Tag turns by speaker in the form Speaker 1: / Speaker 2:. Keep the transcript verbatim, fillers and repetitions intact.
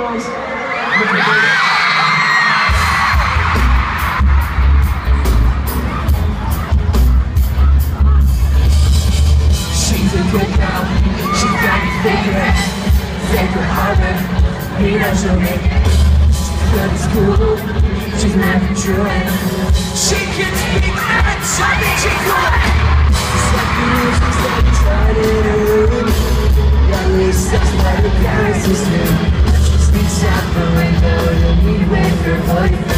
Speaker 1: girls. She's a good girl, she's got me thinking. Sacred Harbor, he knows she'll make it. She's good at school, she's never true. She can speak French, I think she's good. It's like the music that we try to do. At least that's what her parents used to. She speaks out the window, you'll meet with her boyfriend.